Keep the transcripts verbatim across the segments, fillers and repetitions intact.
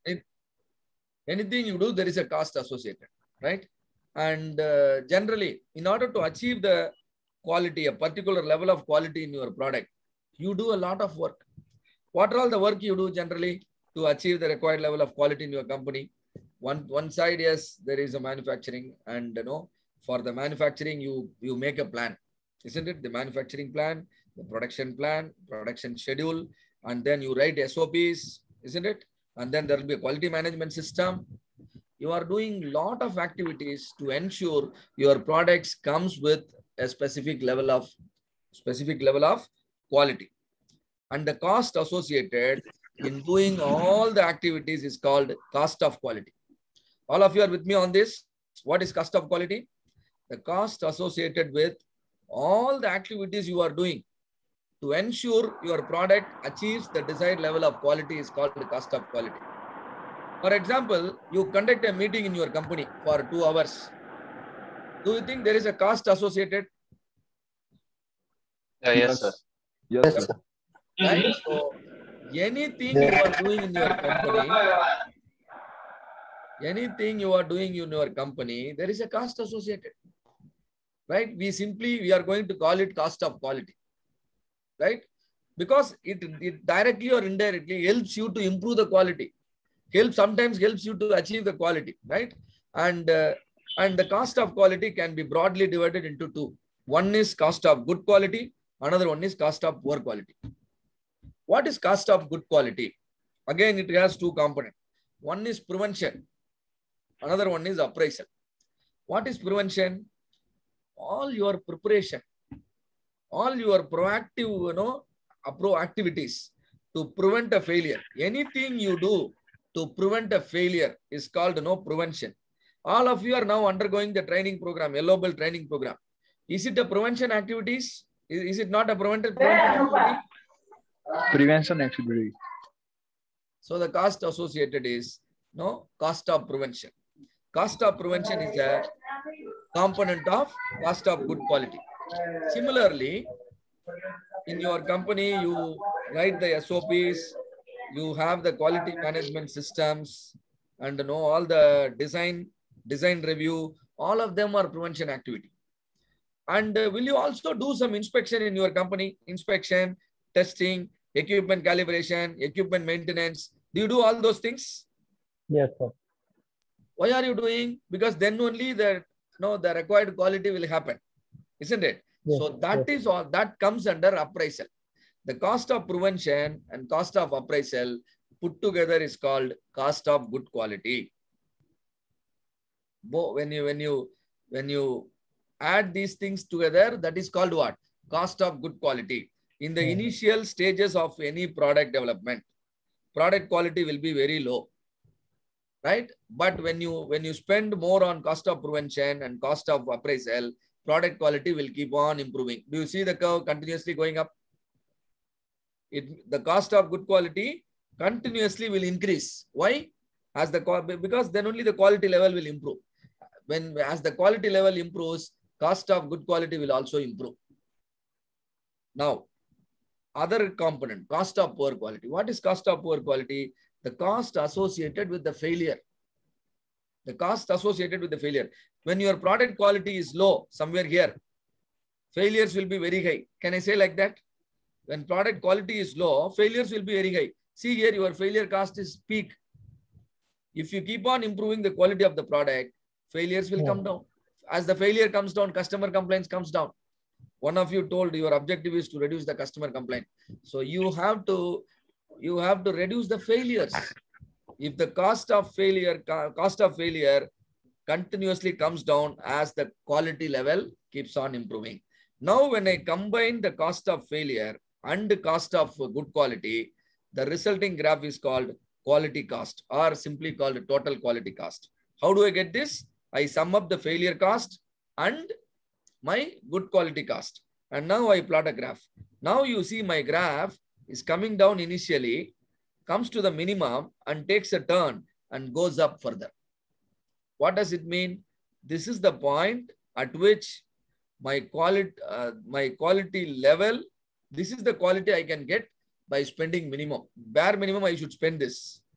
Anything you do, there is a cost associated, right? And uh, generally, in order to achieve the quality, a particular level of quality in your product, you do a lot of work. What are all the work you do generally to achieve the required level of quality in your company? One, one side, yes, there is a manufacturing, and you know, for the manufacturing, you, you make a plan, isn't it? The manufacturing plan, the production plan, production schedule, and then you write S O Ps, isn't it? And then there will be a quality management system. You are doing a lot of activities to ensure your products comes with a specific level of specific level of quality. And the cost associated in doing all the activities is called cost of quality. All of you are with me on this? What is cost of quality? The cost associated with all the activities you are doing to ensure your product achieves the desired level of quality is called the cost of quality. For example, you conduct a meeting in your company for two hours. Do you think there is a cost associated? Yeah, yes, sir. Yes, sir. Right? So, anything you are doing in your company, anything you are doing in your company, there is a cost associated. Right? We simply, we are going to call it cost of quality. Right? Because it, it directly or indirectly helps you to improve the quality. Help sometimes helps you to achieve the quality, right? And uh, and the cost of quality can be broadly divided into two. One is cost of good quality. Another one is cost of poor quality. What is cost of good quality? Again, it has two components. One is prevention. Another one is appraisal. What is prevention? All your preparation, all your proactive, you know, activities to prevent a failure. Anything you do to prevent a failure is called, you know, prevention. All of you are now undergoing the training program, Yellow Belt training program. Is it a prevention activities? Is, is it not a preventive prevention activity? Prevention activity. So the cost associated is no cost of prevention. Cost of prevention is a component of cost of good quality. Similarly, in your company, you write the S O Ps, you have the quality management systems, and you know all the design, design review, all of them are prevention activity. And uh, will you also do some inspection in your company? Inspection, testing, equipment calibration, equipment maintenance. Do you do all those things? Yes, sir. Why are you doing? Because then only the, no, the required quality will happen, isn't it? Yes, so that yes. is all that comes under appraisal. The cost of prevention and cost of appraisal put together is called cost of good quality. When you when you when you add these things together, that is called what? Cost of good quality. In the Hmm. initial stages of any product development, product quality will be very low, right? But when you when you spend more on cost of prevention and cost of appraisal, product quality will keep on improving. Do you see the curve continuously going up? It, the cost of good quality continuously will increase. Why? As the because then only the quality level will improve. When as the quality level improves, cost of good quality will also improve. Now, other component, cost of poor quality. What is cost of poor quality? The cost associated with the failure. The cost associated with the failure. When your product quality is low, somewhere here, failures will be very high. Can I say like that? When product quality is low, failures will be very high. See here, your failure cost is peak. If you keep on improving the quality of the product, failures will Yeah. come down. As the failure comes down, customer complaints comes down. One of you told your objective is to reduce the customer complaint. So you have to, you have to reduce the failures. If the cost of failure, cost of failure continuously comes down as the quality level keeps on improving. Now, when I combine the cost of failure and the cost of good quality, the resulting graph is called quality cost, or simply called total quality cost. How do I get this? I sum up the failure cost and my good quality cost. And now I plot a graph. Now you see my graph is coming down initially, comes to the minimum and takes a turn and goes up further. What does it mean? This is the point at which my quality, uh, my quality level, this is the quality I can get by spending minimum. Bare minimum, I should spend this.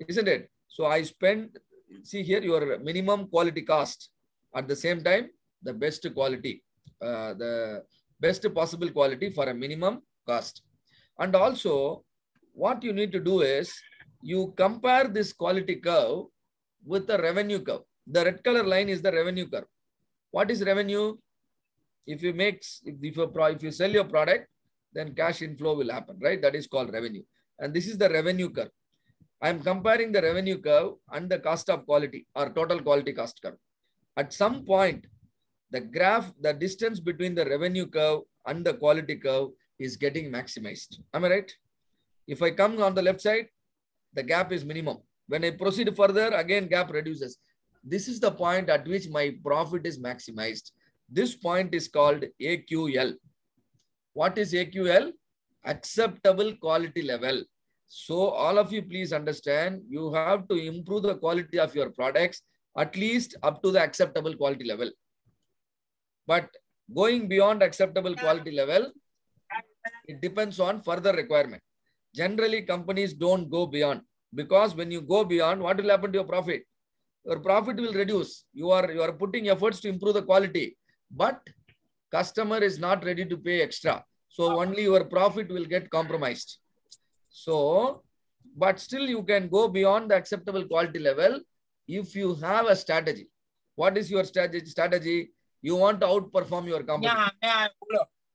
isn't it? So I spend, see here, your minimum quality cost. At the same time, the best quality, uh, the best possible quality for a minimum cost. And also, what you need to do is, you compare this quality curve with the revenue curve. The red color line is the revenue curve. What is revenue? If you make, if you, if you sell your product, then cash inflow will happen, right? That is called revenue. And this is the revenue curve. I am comparing the revenue curve and the cost of quality or total quality cost curve. At some point, the graph, the distance between the revenue curve and the quality curve is getting maximized. Am I right? If I come on the left side, the gap is minimum. When I proceed further, again, gap reduces. This is the point at which my profit is maximized. This point is called A Q L. What is A Q L? Acceptable quality level. So all of you, please understand, you have to improve the quality of your products at least up to the acceptable quality level. But going beyond acceptable quality level, it depends on further requirement. Generally, companies don't go beyond, because when you go beyond, what will happen to your profit? Your profit will reduce. You are, you are putting efforts to improve the quality, but customer is not ready to pay extra. So only your profit will get compromised. So, but still you can go beyond the acceptable quality level if you have a strategy. What is your strategy? Strategy? You want to outperform your competitor. Yeah, yeah.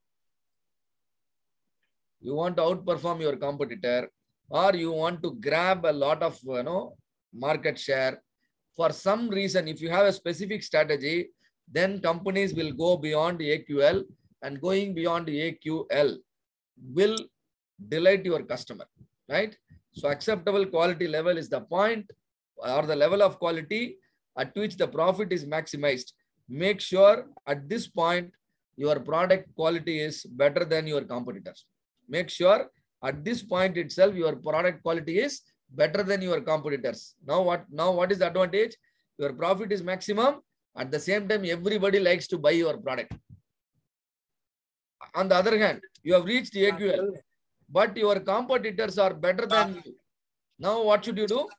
You want to outperform your competitor, or you want to grab a lot of, you know, market share. For some reason, if you have a specific strategy, then companies will go beyond A Q L, and going beyond A Q L will delight your customer, right? So acceptable quality level is the point or the level of quality at which the profit is maximized. Make sure at this point, your product quality is better than your competitors. Make sure at this point itself, your product quality is better than your competitors. Now what, now what is the advantage? Your profit is maximum. At the same time, everybody likes to buy your product. On the other hand, you have reached A Q L, but your competitors are better than you. Now what should you do?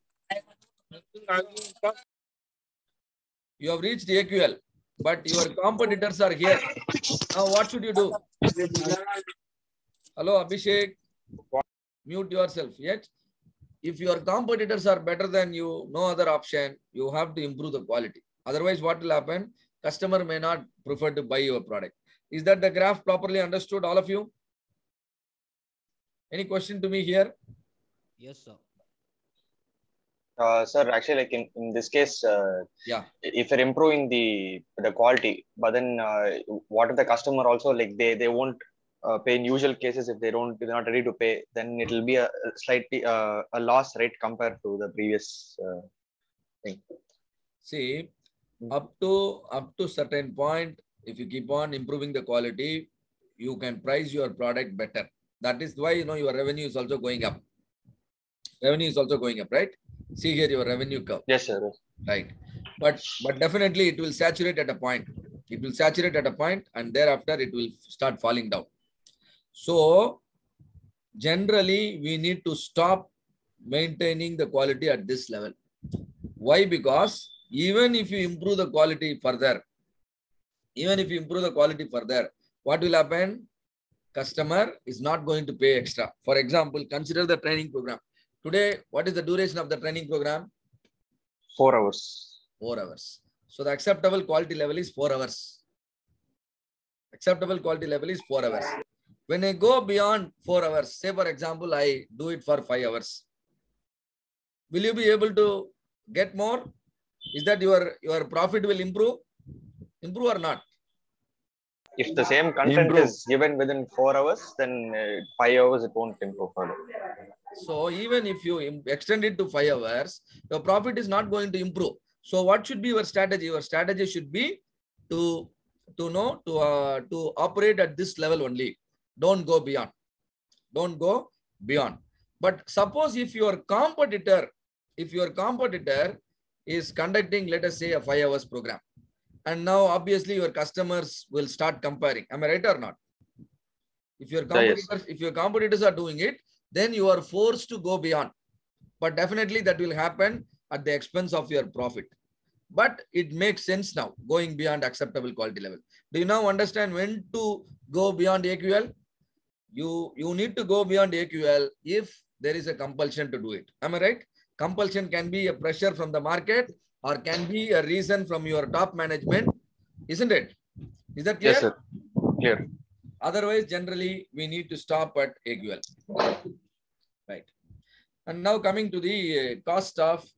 You have reached A Q L, but your competitors are here. Now what should you do? Hello, Abhishek. Mute yourself. Yet, if your competitors are better than you, no other option. You have to improve the quality. Otherwise, what will happen? Customer may not prefer to buy your product. Is that the graph properly understood, all of you? Any question to me here? Yes, sir. Uh, sir, actually, like in, in this case, uh, yeah, if you're improving the the quality, but then uh, what if the customer also, like they they won't uh, pay in usual cases if they don't, if they're not ready to pay, then it will be a slightly uh, a loss, right, compared to the previous uh, thing. See, up to up to certain point, if you keep on improving the quality, you can price your product better. That is why, you know, your revenue is also going up. Revenue is also going up, right? See here your revenue curve. Yes, sir. Right. But but definitely it will saturate at a point. It will saturate at a point, and thereafter it will start falling down. So generally we need to stop maintaining the quality at this level. Why? Because even if you improve the quality further, even if you improve the quality further, what will happen? Customer is not going to pay extra. For example, consider the training program. Today, what is the duration of the training program? Four hours. Four hours. So the acceptable quality level is four hours. Acceptable quality level is four hours. When I go beyond four hours, say for example, I do it for five hours. Will you be able to get more? Is that your, your profit will improve? Improve or not? If the same content improve. is given within four hours, then uh, five hours it won't improve further. So even if you extend it to five hours, your profit is not going to improve. So what should be your strategy? Your strategy should be to, to know, to, uh, to operate at this level only. Don't go beyond. Don't go beyond. But suppose if your competitor, if your competitor is conducting, let us say, a five hours program, and now obviously your customers will start comparing. Am I right or not? If your competitors, yes. if your competitors are doing it, then you are forced to go beyond. but definitely that will happen at the expense of your profit. But it makes sense now, going beyond acceptable quality level. Do you now understand when to go beyond A Q L? You, you need to go beyond A Q L if there is a compulsion to do it. Am I right? Compulsion can be a pressure from the market or can be a reason from your top management, isn't it? Is that clear? Yes, sir. Clear. Otherwise, generally, we need to stop at A Q L. Right. And now coming to the cost of